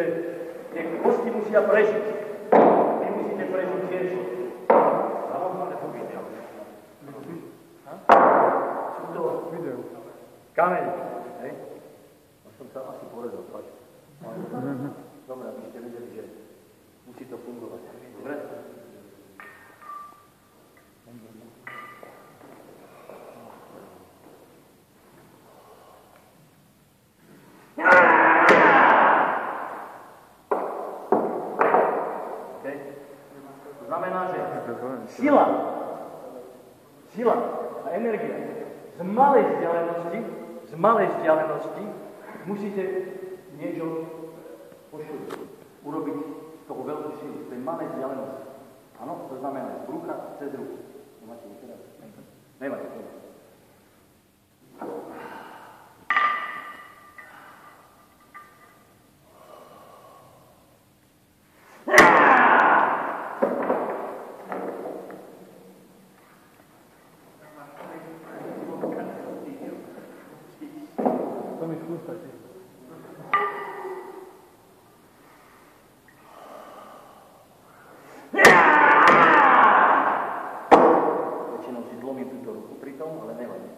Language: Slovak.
tie kosti musia prežiť. Vy musíte prežiť tiež. Áno, ale to video. Sú to video. Kameň, hej? No som sa asi porezal, pač. Dobre, aby ste vedeli, že musí to fungovať. Dobre? To znamená, že sila a energia z malej vzdialenosti musíte niečo poškodiť, urobiť z toho veľkú silu, z tej malej vzdialenosti. Áno, to znamená z brucha cez ruku. Nemáte teraz? Nemáte teraz. To mi skústajte. Väčšinou si zlomím túto ruku pri tom, ale nevadí.